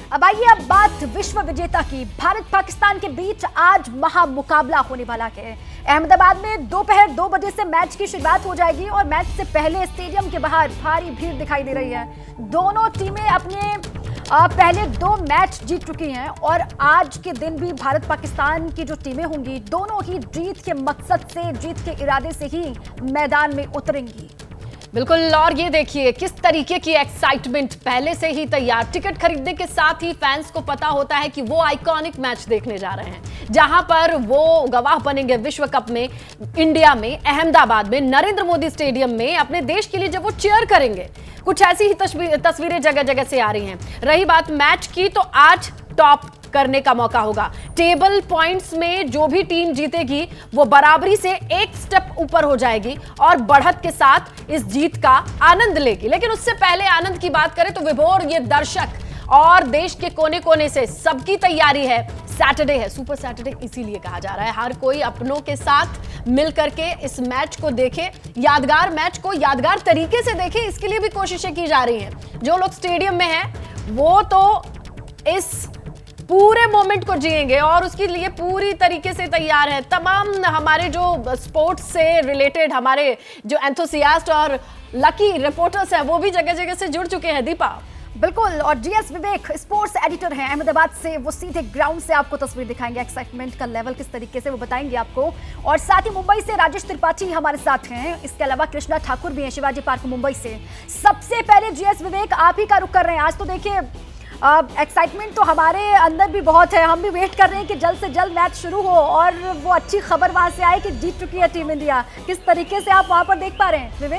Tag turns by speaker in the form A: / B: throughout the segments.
A: अब आइए अब बात विश्व विजेता की। भारत पाकिस्तान के बीच आज महामुकाबला होने वाला है। अहमदाबाद में दोपहर 2 बजे से मैच की शुरुआत हो जाएगी और मैच से पहले स्टेडियम के बाहर भारी भीड़ दिखाई दे रही है। दोनों टीमें अपने पहले 2 मैच जीत चुकी हैं और आज के दिन भी भारत पाकिस्तान की जो टीमें होंगी दोनों ही जीत के मकसद से, जीत के इरादे से ही मैदान में उतरेंगी।
B: बिल्कुल, और ये देखिए किस तरीके की एक्साइटमेंट, पहले से ही तैयार। टिकट खरीदने के साथ ही फैंस को पता होता है कि वो आइकॉनिक मैच देखने जा रहे हैं, जहां पर वो गवाह बनेंगे विश्व कप में। इंडिया में अहमदाबाद में नरेंद्र मोदी स्टेडियम में अपने देश के लिए जब वो चीयर करेंगे, कुछ ऐसी ही तस्वीरें जगह जगह से आ रही हैं। रही बात मैच की, तो आज टॉप करने का मौका होगा। टेबल पॉइंट्स में जो भी टीम जीतेगी वो बराबरी से एक स्टेप ऊपर हो जाएगी और बढ़त के साथ इस जीत का आनंद लेगी। लेकिन उससे पहले आनंद की बात करें तो विभोर, ये दर्शक और देश के कोने कोने से सबकी तैयारी है। सैटरडे है, सुपर सैटरडे इसीलिए कहा जा रहा है। हर कोई अपनों के साथ मिल करके इस मैच को देखे, यादगार मैच को यादगार तरीके से देखे, इसके लिए भी कोशिशें की जा रही हैं। जो लोग स्टेडियम में हैं वो तो इस पूरे मोमेंट को जिएंगे और उसके लिए पूरी तरीके से तैयार है। तमाम हमारे जो स्पोर्ट्स से रिलेटेड हमारे जो एंथुसियास्ट और लकी रिपोर्टर्स हैं वो भी जगह जगह से जुड़ चुके हैं। दीपा,
A: बिल्कुल, और जीएस विवेक स्पोर्ट्स एडिटर हैं अहमदाबाद से, वो सीधे ग्राउंड से आपको तस्वीर दिखाएंगे, एक्साइटमेंट का लेवल किस तरीके से वो बताएंगे आपको। और साथ ही मुंबई से राजेश त्रिपाठी हमारे साथ हैं, इसके अलावा कृष्णा ठाकुर भी हैं शिवाजी पार्क मुंबई से। सबसे पहले जीएस विवेक, आप ही का रुख कर रहे हैं। आज तो देखिए एक्साइटमेंट तो हमारे अंदर भी बहुत है, हम भी वेट कर रहे हैं कि जल्द से जल्द मैच शुरू हो और वो अच्छी खबर वहां से आए कि जीत चुकी है टीम इंडिया। किस तरीके से आप वहां पर देख पा रहे हैं विवेक?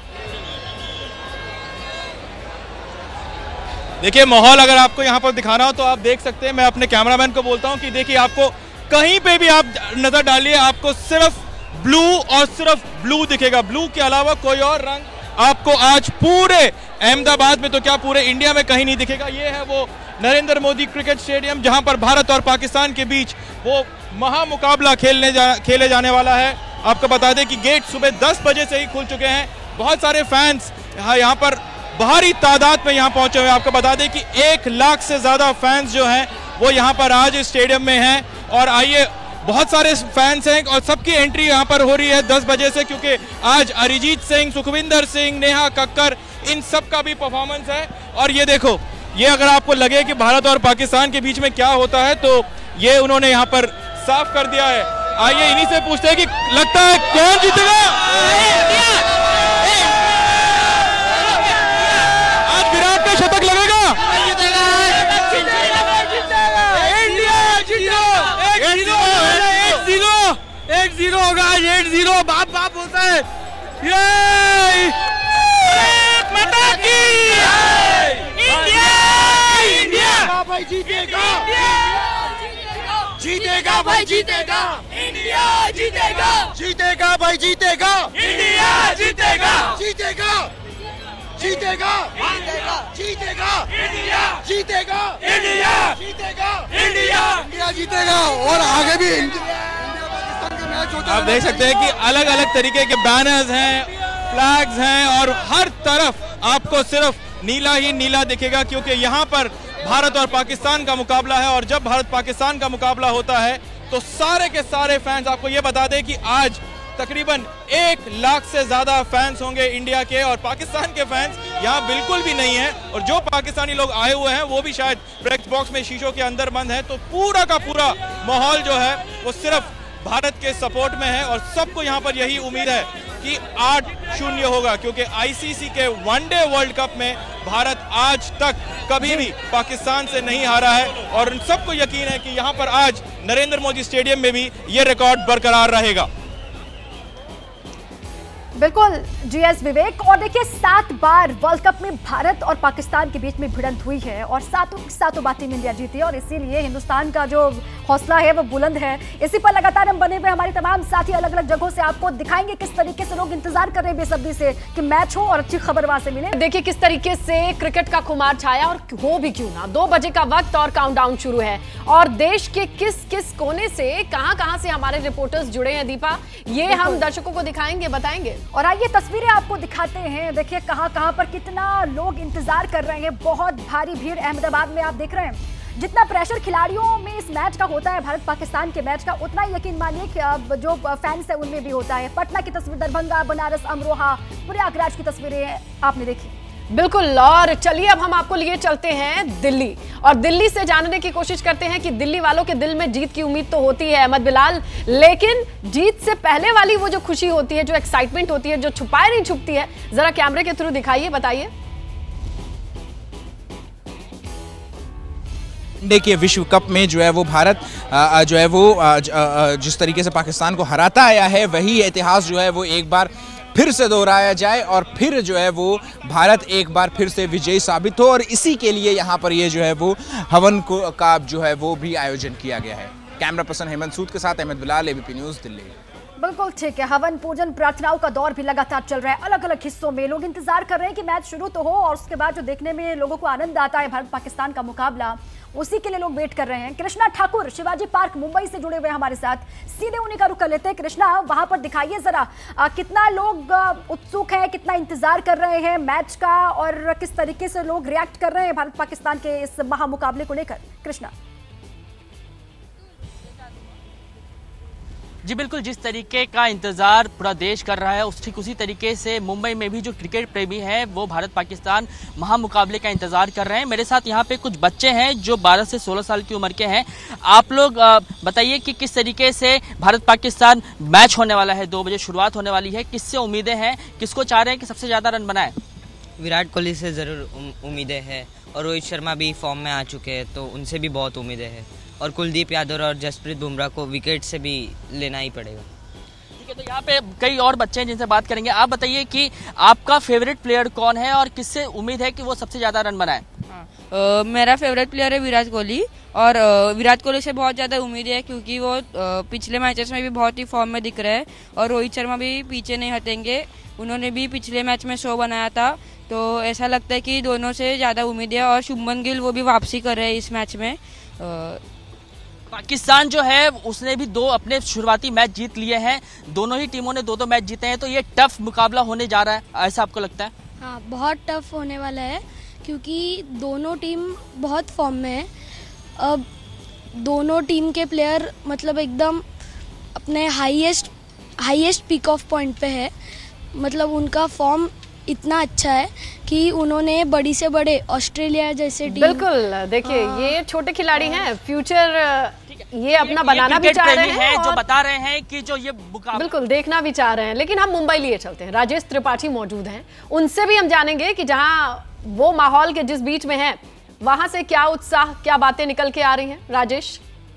C: देखिए माहौल अगर आपको यहाँ पर दिखाना हो तो आप देख सकते हैं। मैं अपने कैमरामैन को बोलता हूँ कि देखिए आपको कहीं पे भी आप नजर डालिए, आपको सिर्फ ब्लू और सिर्फ ब्लू दिखेगा। ब्लू के अलावा कोई और रंग आपको आज पूरे अहमदाबाद में तो क्या पूरे इंडिया में कहीं नहीं दिखेगा। ये है वो नरेंद्र मोदी क्रिकेट स्टेडियम जहां पर भारत और पाकिस्तान के बीच वो महामुकाबला खेले जाने वाला है। आपको बता दें कि गेट सुबह 10 बजे से ही खुल चुके हैं। बहुत सारे फैंस यहाँ पर भारी तादाद में यहाँ पहुंचे हुए हैं। आपको बता दें कि 1 लाख से ज्यादा फैंस जो हैं वो यहाँ पर आज स्टेडियम में हैं। और आइए, बहुत सारे फैंस हैं और सबकी एंट्री यहाँ पर हो रही है 10 बजे से, क्योंकि आज अरिजीत सिंह, सुखविंदर सिंह, नेहा कक्कर, इन सब का भी परफॉर्मेंस है। और ये देखो, ये अगर आपको लगे कि भारत और पाकिस्तान के बीच में क्या होता है तो ये उन्होंने यहाँ पर साफ कर दिया है। आइए इन्हीं से पूछते हैं कि लगता है कौन जीतेगा। आज विराट का शतक लगेगा।
D: 8-0 होगा, 8-0 बाप बाप होता है। ये माता की इंडिया, इंडिया भाई जीतेगा, जीतेगा भाई जीतेगा, इंडिया जीतेगा, जीतेगा भाई जीतेगा, इंडिया जीतेगा, जीतेगा, जीतेगा, जीतेगा, इंडिया जीतेगा, इंडिया जीतेगा, इंडिया जीतेगा। और आगे भी
C: आप देख सकते हैं कि अलग अलग तरीके के बैनर्स हैं, फ्लैग्स हैं और हर तरफ आपको सिर्फ नीला ही नीला दिखेगा, क्योंकि यहाँ पर भारत और पाकिस्तान का मुकाबला है। और जब भारत पाकिस्तान का मुकाबला होता है तो सारे के सारे फैंस, आपको ये बता दें कि आज तकरीबन 1 लाख से ज्यादा फैंस होंगे इंडिया के, और पाकिस्तान के फैंस यहाँ बिल्कुल भी नहीं है। और जो पाकिस्तानी लोग आए हुए हैं वो भी शायद प्रेस बॉक्स में शीशों के अंदर बंद है। तो पूरा का पूरा माहौल जो है वो सिर्फ भारत के सपोर्ट में है और सबको यहाँ पर यही उम्मीद है कि 8-0 होगा, क्योंकि आईसीसी के वनडे वर्ल्ड कप में भारत आज तक कभी भी पाकिस्तान से नहीं हारा है। और सबको यकीन है कि यहाँ पर आज नरेंद्र मोदी स्टेडियम में भी ये रिकॉर्ड बरकरार रहेगा।
A: बिल्कुल जीएस विवेक, और देखिए 7 बार वर्ल्ड कप में भारत और पाकिस्तान के बीच में भिड़ंत हुई है और सातों बार टीम इंडिया जीती है और इसीलिए हिंदुस्तान का जो हौसला है वो बुलंद है। इसी पर लगातार हम बने हुए हमारे तमाम साथी अलग अलग जगहों से आपको दिखाएंगे किस तरीके से लोग इंतजार कर रहे हैं बेसब्री से कि मैच हो और अच्छी खबर वहां से मिले।
B: देखिए किस तरीके से क्रिकेट का खुमार छाया, और हो भी क्यों ना, 2 बजे का वक्त और काउंटडाउन शुरू है और देश के किस किस कोने से कहां से हमारे रिपोर्टर्स जुड़े हैं दीपा, ये हम दर्शकों को दिखाएंगे, बताएंगे।
A: और आइए तस्वीरें आपको दिखाते हैं। देखिए कहां पर कितना लोग इंतजार कर रहे हैं। बहुत भारी भीड़ अहमदाबाद में आप देख रहे हैं। जितना प्रेशर खिलाड़ियों में इस मैच का होता है, भारत पाकिस्तान के मैच का, उतना ही यकीन मानिए कि अब जो फैंस है उनमें भी होता है। पटना की तस्वीर, दरभंगा, बनारस, अमरोहा, प्रयागराज की तस्वीरें आपने देखी।
B: बिल्कुल। और चलिए अब हम आपको लिए चलते हैं दिल्ली, और दिल्ली से जानने की कोशिश करते हैं कि दिल्ली वालों के दिल में जीत की उम्मीद तो होती है अहमद बिलाल, लेकिन जीत से पहले वाली वो जो खुशी होती है, जो एक्साइटमेंट होती है, जो छुपाए नहीं छुपती है, जरा कैमरे के थ्रू दिखाइए, बताइए।
E: देखिए विश्व कप में जो है वो भारत जो है वो जिस तरीके से पाकिस्तान को हराता आया है, वही इतिहास जो है वो एक बार फिर से दोहराया जाए और फिर जो है वो भारत एक बार फिर से विजयी साबित हो। और इसी के लिए यहाँ पर ये जो है वो हवन का जो है वो भी आयोजन किया गया है। कैमरा पर्सन हेमंत सूद के साथ अहमद बिलाल, एबीपी न्यूज़, दिल्ली।
A: बिल्कुल ठीक है। हवन, पूजन, प्रार्थनाओं का दौर भी लगातार चल रहा है। अलग अलग हिस्सों में लोग इंतजार कर रहे हैं कि मैच शुरू तो हो, और उसके बाद जो देखने में लोगों को आनंद आता है भारत पाकिस्तान का मुकाबला, उसी के लिए लोग वेट कर रहे हैं। कृष्णा ठाकुर शिवाजी पार्क मुंबई से जुड़े हुए हमारे साथ, सीधे उन्हीं का रुख कर लेते हैं। कृष्णा, वहां पर दिखाइए जरा कितना लोग उत्सुक हैं, कितना इंतजार कर रहे हैं मैच का, और किस तरीके से लोग रिएक्ट कर रहे हैं भारत पाकिस्तान के इस महामुकाबले को लेकर। कृष्णा।
F: जी बिल्कुल, जिस तरीके का इंतजार पूरा देश कर रहा है उसी तरीके से मुंबई में भी जो क्रिकेट प्रेमी हैं वो भारत पाकिस्तान महामुकाबले का इंतजार कर रहे हैं। मेरे साथ यहाँ पे कुछ बच्चे हैं जो 12 से 16 साल की उम्र के हैं। आप लोग बताइए कि किस तरीके से भारत पाकिस्तान मैच होने वाला है, 2 बजे शुरुआत होने वाली है, किससे उम्मीदें हैं, किसको चाह रहे हैं कि सबसे ज़्यादा रन बनाए?
G: विराट कोहली से ज़रूर उम्मीदें हैं, और रोहित शर्मा भी फॉर्म में आ चुके हैं तो उनसे भी बहुत उम्मीदें हैं, और कुलदीप यादव और जसप्रीत बुमराह को विकेट से भी लेना ही पड़ेगा।
F: ठीक है, तो यहाँ पे कई और बच्चे हैं जिनसे बात करेंगे। आप बताइए कि आपका फेवरेट प्लेयर कौन है और किससे उम्मीद है कि वो सबसे ज़्यादा रन बनाए?
H: मेरा फेवरेट प्लेयर है विराट कोहली, और विराट कोहली से बहुत ज़्यादा उम्मीद है क्योंकि वो पिछले मैचेस में भी बहुत ही फॉर्म में दिख रहे हैं, और रोहित शर्मा भी पीछे नहीं हटेंगे। उन्होंने भी पिछले मैच में 100 बनाया था, तो ऐसा लगता है कि दोनों से ज़्यादा उम्मीद है। और शुभमन गिल वो भी वापसी कर रहे हैं इस मैच में।
F: पाकिस्तान जो है उसने भी 2 अपने शुरुआती मैच जीत लिए हैं, दोनों ही टीमों ने 2-2 मैच जीते हैं, तो ये टफ मुकाबला होने जा रहा है, ऐसा आपको लगता है?
I: हाँ, बहुत टफ होने वाला है क्योंकि दोनों टीम बहुत फॉर्म में है। अब दोनों टीम के प्लेयर मतलब एकदम अपने हाईएस्ट पिक ऑफ पॉइंट पे है। मतलब उनका फॉर्म इतना अच्छा है कि उन्होंने बड़ी से बड़े ऑस्ट्रेलिया जैसे टीम,
B: बिल्कुल देखिए ये छोटे खिलाड़ी हैं, फ्यूचर ये अपना बनाना भी चाह रहे हैं,
F: जो बता रहे हैं कि जो ये
B: बिल्कुल देखना भी चाह रहे हैं। लेकिन हम मुंबई लिए चलते हैं, राजेश त्रिपाठी मौजूद हैं, उनसे भी हम जानेंगे कि जहां वो माहौल के जिस बीच में है वहां से क्या उत्साह, क्या बातें निकल के आ रही हैं। राजेश।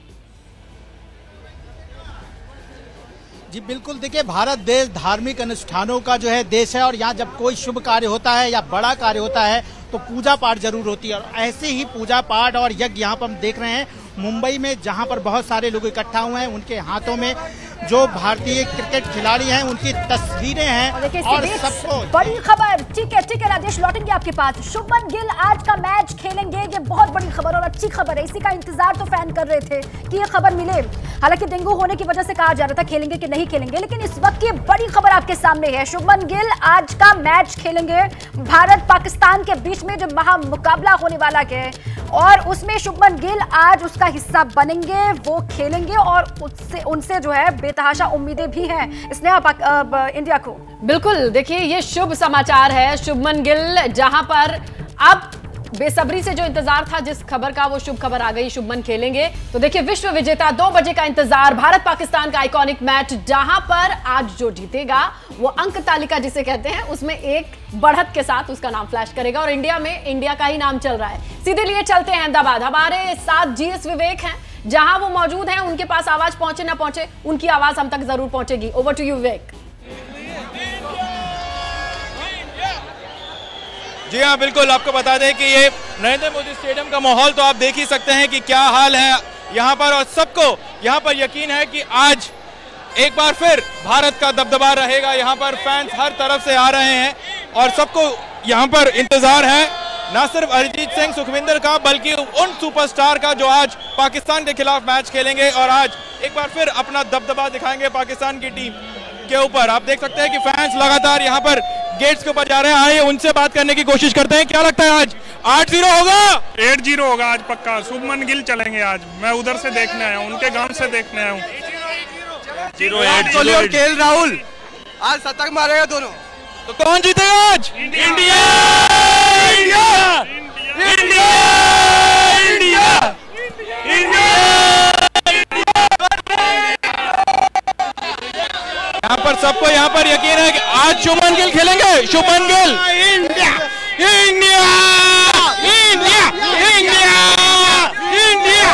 J: जी बिल्कुल, देखिए भारत देश धार्मिक अनुष्ठानों का जो है देश है, और यहाँ जब कोई शुभ कार्य होता है या बड़ा कार्य होता है तो पूजा पाठ जरूर होती है, और ऐसे ही पूजा पाठ और यज्ञ यहाँ पर हम देख रहे हैं मुंबई में, जहाँ पर बहुत सारे लोग इकट्ठा हुए हैं। उनके हाथों में जो भारतीय क्रिकेट खिलाड़ी हैं उनकी तस्वीरें हैं, और सबको
A: बड़ी खबर। ठीक है राजेश, लौटेंगे आपके पास। शुभमन गिल आज का मैच खेलेंगे, ये बहुत बड़ी खबर और अच्छी खबर है। इसी का इंतजार तो फैन कर रहे थे कि ये खबर मिले। हालांकि डेंगू होने की वजह से कहा जा रहा था खेलेंगे कि नहीं खेलेंगे, लेकिन इस वक्त ये बड़ी खबर आपके सामने है। शुभमन गिल आज का मैच खेलेंगे भारत पाकिस्तान के बीच में, जो महामुकाबला होने वाला है, और उसमें शुभमन गिल आज उसका हिस्सा बनेंगे, वो खेलेंगे, और उनसे जो है बेतहाशा उम्मीदें भी हैं इसने इंडिया को।
B: बिल्कुल देखिए ये शुभ समाचार है। शुभमन गिल जहां पर अब बेसब्री से जो इंतजार था जिस खबर का, वो शुभ खबर आ गई, शुभमन खेलेंगे। तो देखिए विश्व विजेता 2 बजे का इंतजार, भारत पाकिस्तान का आइकॉनिक मैच, जहां पर आज जो जीतेगा वो अंक तालिका जिसे कहते हैं उसमें एक बढ़त के साथ उसका नाम फ्लैश करेगा, और इंडिया में इंडिया का ही नाम चल रहा है। सीधे लिए चलते हैं अहमदाबाद। हमारे साथ जीएस विवेक हैं, जहां वो मौजूद हैं, उनके पास आवाज पहुंचे ना पहुंचे, उनकी आवाज हम तक जरूर पहुंचेगी। Over to you Vivek.
C: जी हाँ बिल्कुल, आपको बता दें कि ये नरेंद्र मोदी स्टेडियम का माहौल तो आप देख ही सकते हैं कि क्या हाल है यहाँ पर, और सबको यहाँ पर यकीन है कि आज एक बार फिर भारत का दबदबा रहेगा। यहाँ पर फैंस हर तरफ से आ रहे हैं, और सबको यहाँ पर इंतजार है न सिर्फ अरिजीत सिंह, सुखविंदर का, बल्कि उन सुपरस्टार का जो आज पाकिस्तान के खिलाफ मैच खेलेंगे और आज एक बार फिर अपना दबदबा दिखाएंगे पाकिस्तान की टीम। के ऊपर। आप देख सकते हैं कि फैंस लगातार यहाँ पर गेट्स के ऊपर जा रहे हैं। आइए उनसे बात करने की कोशिश करते हैं। क्या लगता है आज 8-0 होगा?
K: 8-0 होगा आज पक्का। शुभमन गिल चलेंगे आज। मैं उधर से देखने आया हूँ, उनके गांव से देखने आया हूँ।
D: 0-8 केएल राहुल आज शतक मारेगा दोनों।
C: तो कौन जीतेगा आज?
D: India India India India India.
C: यहाँ पर सबको यहाँ पर यकीन है कि आज शुभमन गिल खेलेंगे। Shubman Gill.
D: India India India India India.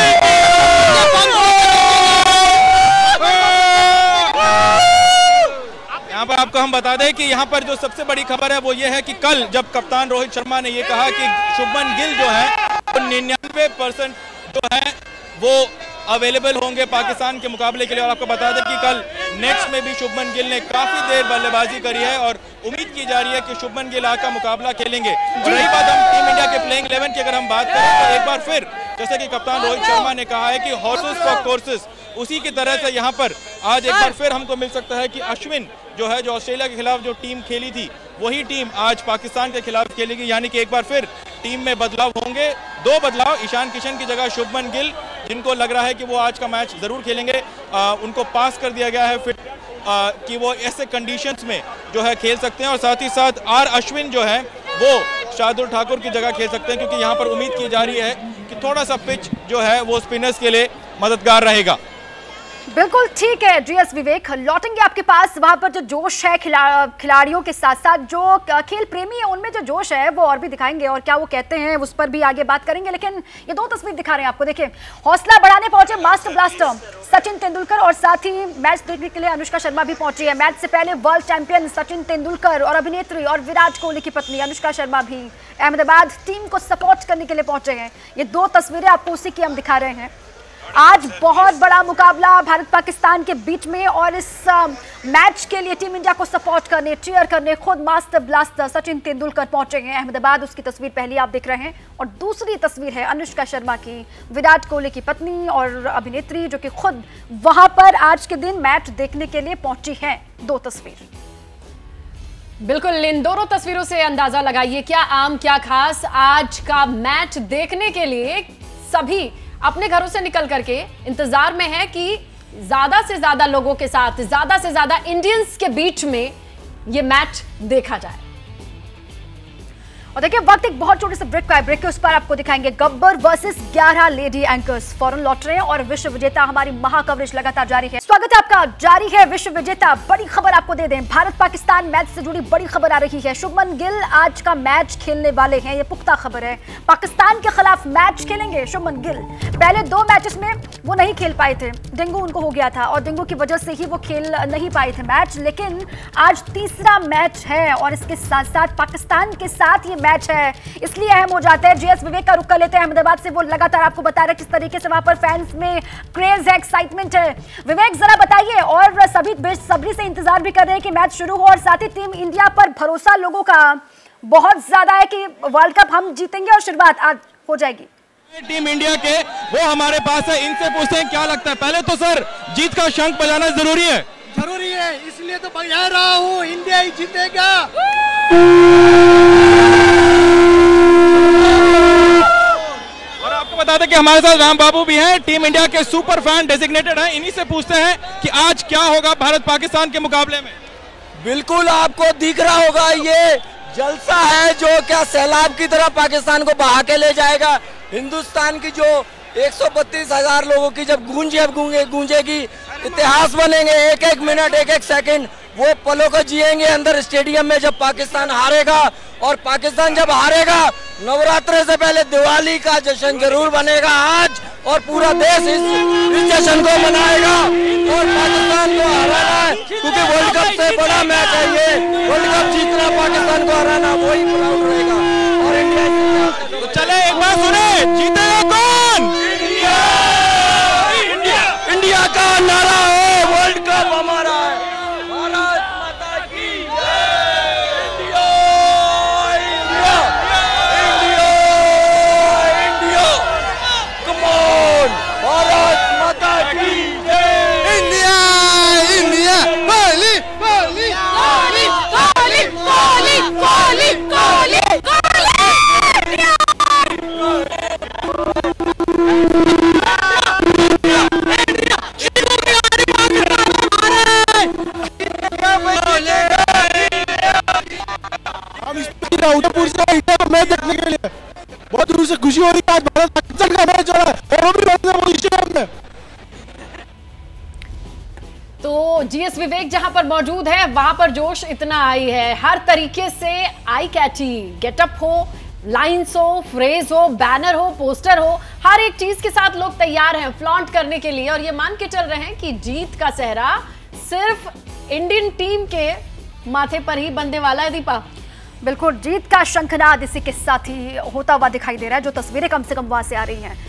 C: यहाँ पर आपको हम बता दें कि यहाँ पर जो सबसे बड़ी खबर है वो ये है कि कल जब कप्तान रोहित शर्मा ने ये कहा कि शुभमन गिल जो है वो 99% जो है वो अवेलेबल होंगे पाकिस्तान के मुकाबले के लिए। और आपको बता दें कि कल नेक्स्ट में भी शुभमन गिल ने काफी देर बल्लेबाजी करी है और उम्मीद की जा रही है कि शुभमन गिल आज का मुकाबला खेलेंगे। और रही बात हम टीम इंडिया के प्लेइंग 11 की अगर हम बात करें तो एक बार फिर जैसे कि कप्तान रोहित शर्मा ने कहा है कि हॉर्सेस फॉर कोर्सेस, उसी की तरह से यहाँ पर आज एक बार फिर हमको मिल सकता है कि अश्विन जो है जो ऑस्ट्रेलिया के खिलाफ जो टीम खेली थी वही टीम आज पाकिस्तान के खिलाफ खेलेगी। यानी कि एक बार फिर टीम में बदलाव होंगे। 2 बदलाव, ईशान किशन की जगह शुभमन गिल, जिनको लग रहा है कि वो आज का मैच जरूर खेलेंगे। उनको पास कर दिया गया है फिट कि वो ऐसे कंडीशंस में जो है खेल सकते हैं। और साथ ही साथ आर अश्विन जो है वो शार्दुल ठाकुर की जगह खेल सकते हैं, क्योंकि यहाँ पर उम्मीद की जा रही है कि थोड़ा सा पिच जो है वो स्पिनर्स के लिए मददगार रहेगा।
A: बिल्कुल ठीक है जीएस विवेक, लौटेंगे आपके पास। वहां पर जो जोश है खिलाड़ियों के साथ साथ जो खेल प्रेमी है उनमें जो जोश है वो और भी दिखाएंगे और क्या वो कहते हैं उस पर भी आगे बात करेंगे। लेकिन ये 2 तस्वीर दिखा रहे हैं आपको, देखिए हौसला बढ़ाने पहुंचे मास्टर ब्लास्टर सचिन तेंदुलकर और साथ ही मैच देखने के लिए अनुष्का शर्मा भी पहुंची है। मैच से पहले वर्ल्ड चैंपियन सचिन तेंदुलकर और अभिनेत्री और विराट कोहली की पत्नी अनुष्का शर्मा भी अहमदाबाद टीम को सपोर्ट करने के लिए पहुंचे हैं। ये 2 तस्वीरें आपको उसी की हम दिखा रहे हैं। आज बहुत बड़ा मुकाबला भारत पाकिस्तान के बीच में और इस मैच के लिए टीम इंडिया को सपोर्ट करने, चीयर करने खुद मास्टर ब्लास्टर सचिन तेंदुलकर पहुंचे हैं अहमदाबाद। उसकी तस्वीर पहली आप देख रहे हैं और दूसरी तस्वीर है अनुष्का शर्मा की, विराट कोहली की पत्नी और अभिनेत्री जो कि खुद वहां पर आज के दिन मैच देखने के लिए पहुंची है। 2 तस्वीर
B: बिल्कुल, इन दोनों तस्वीरों से अंदाजा लगाइए क्या आम क्या खास। आज का मैच देखने के लिए सभी अपने घरों से निकल करके इंतजार में है कि ज्यादा से ज्यादा लोगों के साथ, ज्यादा से ज्यादा इंडियंस के बीच में ये मैच देखा जाए। और देखिए वक्त एक बहुत छोटे से ब्रेक का है। ब्रेक के उस पर आपको दिखाएंगे गब्बर वर्सेस 11 लेडी एंकर्स फौरन लौट रहे हैं और विश्व विजेता हमारी महा कवरेज लगातार जारी है। स्वागत है आपका, जारी है विश्व विजेता। बड़ी खबर आपको दे दें, भारत पाकिस्तान मैच से जुड़ी बड़ी खबर आ रही है। शुभमन गिल आज का मैच खेलने वाले हैं, ये पुख्ता खबर है। पाकिस्तान के खिलाफ मैच खेलेंगे शुभमन गिल। पहले 2 मैचेस में वो नहीं खेल पाए थे, डेंगू उनको हो गया था और डेंगू की वजह से ही वो खेल नहीं पाए थे मैच। लेकिन आज तीसरा मैच है और इसके साथ साथ पाकिस्तान के साथ ये मैच है, इसलिए अहम हो जाता है। जीएस विवेक का रुख कर लेते हैं अहमदाबाद से, वो लगातार आपको बता रहे किस तरीके से वहां पर फैंस में क्रेज है, एक्साइटमेंट है। विवेक जरा बताइए, और सभी बेसब्री से इंतजार भी कर रहे हैं कि मैच शुरू हो और साथ ही टीम इंडिया पर भरोसा लोगों का बहुत ज्यादा है कि वर्ल्ड कप हम जीतेंगे और शुरुआत आज हो जाएगी।
C: टीम इंडिया के वो हमारे पास है, इनसे पूछते हैं क्या लगता है। पहले तो सर जीत का शंख बजाना जरूरी है।
D: जरूरी है, इसलिए तो बजा रहा हूँ, इंडिया ही जीतेगा।
C: और आपको बता दें कि हमारे साथ राम बाबू भी हैं, टीम इंडिया के सुपर फैन डेजिग्नेटेड हैं। इन्हीं से पूछते हैं कि आज क्या होगा भारत पाकिस्तान के मुकाबले में।
L: बिल्कुल आपको दिख रहा होगा ये जलसा है जो क्या सैलाब की तरह पाकिस्तान को बहा के ले जाएगा। हिंदुस्तान की जो 132,000 लोगों की जब गूंजेगी, इतिहास बनेंगे। 1-1 मिनट 1-1 सेकंड वो पलों को जिएंगे अंदर स्टेडियम में जब पाकिस्तान हारेगा। और पाकिस्तान जब हारेगा, नवरात्रे से पहले दिवाली का जश्न जरूर बनेगा आज और पूरा देश इस जश्न को मनाएगा। और पाकिस्तान को हराना है क्योंकि वर्ल्ड कप से बड़ा मैच है ये। वर्ल्ड कप जीतना, पाकिस्तान को हराना, वही प्राउड रहेगा। और इंडिया
C: तो चले एक बार सुने, जीतेगा कौन?
L: इंडिया का नारा है, वर्ल्ड कप हमारा है। भारत माता की जय। India India India India, come on, Bharat Mata की जय।
D: इंडिया इंडिया
M: उदयपुर से इंडिया का मैच देखने के लिए बहुत दूर से खुशी हो रही है। आज भारत पाकिस्तान का मैच हो रहा है और वो भी स्टेडियम में।
B: तो जीएस विवेक जहां पर मौजूद है वहां पर जोश इतना आई है, हर तरीके से आई कैची गेटअप हो, लाइन्स हो, फ्रेज हो, बैनर हो, पोस्टर हो, हर एक चीज के साथ लोग तैयार हैं फ्लॉन्ट करने के लिए और ये मान के चल रहे हैं कि जीत का सेहरा सिर्फ इंडियन टीम के माथे पर ही बनने वाला है। दीपा,
A: बिल्कुल, जीत का शंखनाद इसी के साथ ही होता हुआ दिखाई दे रहा है, जो तस्वीरें कम से कम वहां से आ रही हैं।